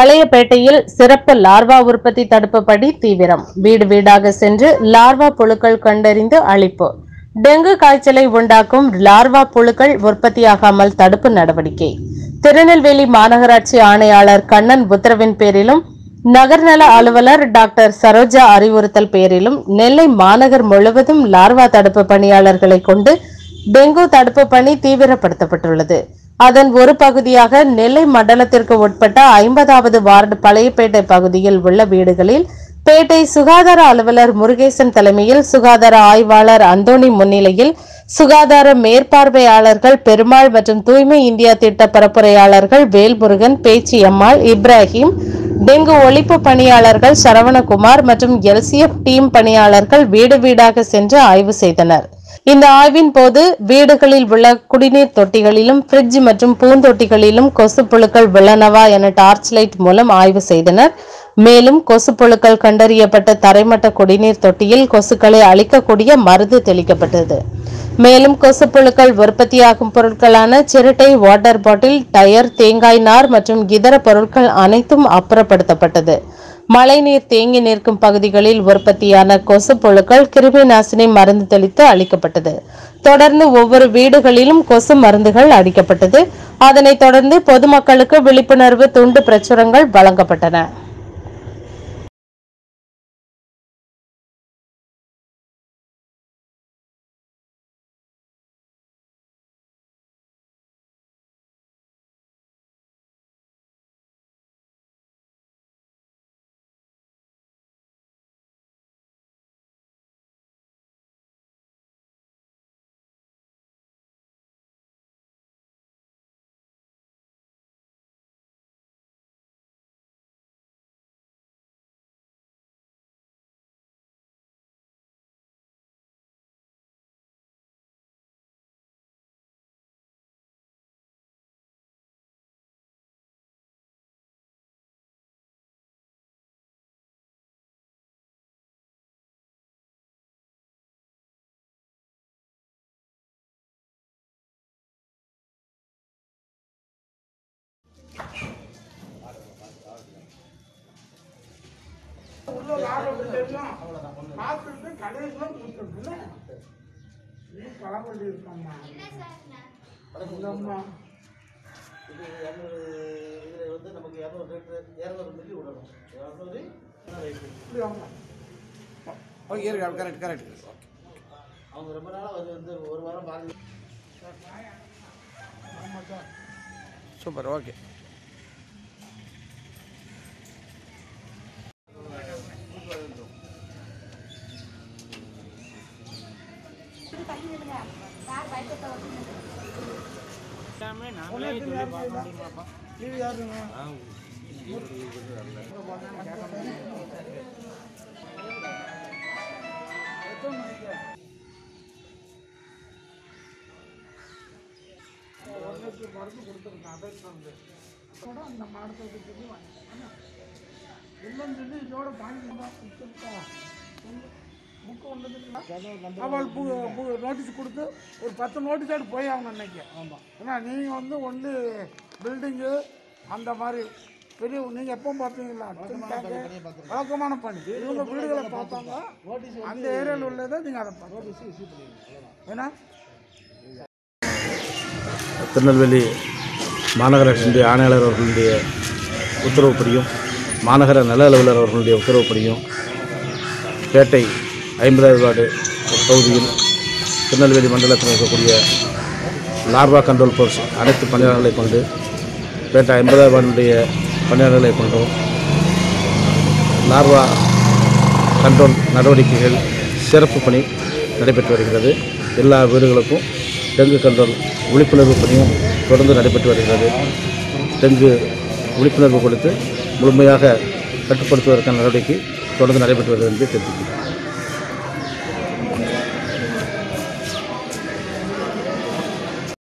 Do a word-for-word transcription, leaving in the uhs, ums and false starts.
பழையபேட்டையில் சிறப்பு லார்வா உற்பத்தி தடுப்பு பணி தீவிரம். வீடு வீடாக சென்று லார்வா புழுக்கள் கண்டறிந்து அழிப்பு. டெங்கு காய்ச்சலை உண்டாக்கும் லார்வா புழுக்கள் உற்பத்தியாகாமல் தடுப்பு நடவடிக்கை. திருநெல்வேலி மாநகராட்சி ஆணையாளர் கண்ணன் உத்தரவின் பேரிலும் நகர்நல அலுவலர் டாக்டர் சரோஜா அறிவுறுத்தல் பேரிலும் நெல்லை மாநகர் முழுவதும் லார்வா தடுப்பு பணியாளர்களை கொண்டு டெங்கு தடுப்பு பணி தீவிரப்படுத்தப்பட்டுள்ளது. அதன் ஒரு பகுதியாக நெல்லை மண்டலத்திற்கு உட்பட்ட ஐம்பதாவது வார்டு பழையபேட்டை பகுதியில் உள்ள வீடுகளில் பேட்டை சுகாதார அலுவலர் முருகேசன் தலைமையில் சுகாதார ஆய்வாளர் அந்தோணி முன்னிலையில் சுகாதார மேற்பார்வையாளர்கள் பெருமாள் மற்றும் தூய்மை இந்தியா திட்ட பரப்புரையாளர்கள் வேல்முருகன், பேச்சியம்மாள், இப்ராஹிம், டெங்கு ஒழிப்பு பணியாளர்கள் சரவணகுமார் மற்றும் எல்சிஎஃப் டீம் பணியாளர்கள் வீடு வீடாக சென்று ஆய்வு செய்தனர். இந்த ஆய்வின் போது வீடுகளில் உள்ள குடிநீர் தொட்டிகளிலும் பிரிட்ஜ் மற்றும் பூந்தொட்டிகளிலும் கொசு புழுக்கள் உள்ளனவா என டார்ச் லைட் மூலம் ஆய்வு செய்தனர். மேலும் கொசு புழுக்கள் கண்டறியப்பட்ட தரைமட்ட குடிநீர் தொட்டியில் கொசுக்களை அழிக்கக்கூடிய மருந்து தெளிக்கப்பட்டது. மேலும் கொசு புழுக்கள் உற்பத்தியாகும் பொருட்களான சிரட்டை, வாட்டர் பாட்டில், டயர், தேங்காய் நார் மற்றும் இதர பொருட்கள் அனைத்தும் அப்புறப்படுத்தப்பட்டது. மழைநீர் தேங்கி நிற்கும் பகுதிகளில் உற்பத்தியான கொசு புழுக்கள் கிருமி நாசினி மருந்து தெளித்து அளிக்கப்பட்டது. தொடர்ந்து ஒவ்வொரு வீடுகளிலும் கொசு மருந்துகள் அளிக்கப்பட்டது. அதனைத் தொடர்ந்து பொதுமக்களுக்கு விழிப்புணர்வு துண்டு பிரசுரங்கள் வழங்கப்பட்டன. சூப்பர். ஓகே. அவள் நோட்டீஸ் கொடுத்து ஒரு பத்து நோட்டீஸ் ஆகிட்டு போய் ஆகணும் அன்னைக்கு. ஏன்னா நீங்கள் வந்து ஒன்று பில்டிங்கு அந்த மாதிரி பெரிய நீங்கள் எப்போ பார்த்தீங்களா வழக்கமான பணி இவங்க வீடுகளை பார்த்தாங்க. அந்த ஏரியாவில் உள்ளதை நீங்கள் அதை பார்த்து ஏன்னா திருநெல்வேலி மாநகராட்சியினுடைய ஆணையாளர் அவர்களுடைய உத்தரவுப்படியும் மாநகர நல அலுவலர் அவர்களுடைய உத்தரவுப்படியும் பேட்டை ஐம்பதாவது வார்டு பகுதியில் திருநெல்வேலி மண்டலத்தில் இருக்கக்கூடிய லார்வா கண்ட்ரோல் ஃபோர்ஸ் அனைத்து பணியாளர்களை கொண்டு பேட்டை ஐம்பதாவது வார்டுடைய பணியாளர்களை கொண்டும் லார்வா கண்ட்ரோல் நடவடிக்கைகள் சிறப்பு பணி நடைபெற்று வருகிறது. எல்லா வீடுகளுக்கும் டெங்கு கண்ட்ரோல் விழிப்புணர்வு பணியும் தொடர்ந்து நடைபெற்று வருகிறது. டெங்கு விழிப்புணர்வு கொடுத்து முழுமையாக கட்டுப்படுத்துவதற்கான நடவடிக்கை தொடர்ந்து நடைபெற்று வருகிறது என்று தெரிவிக்கிறேன்.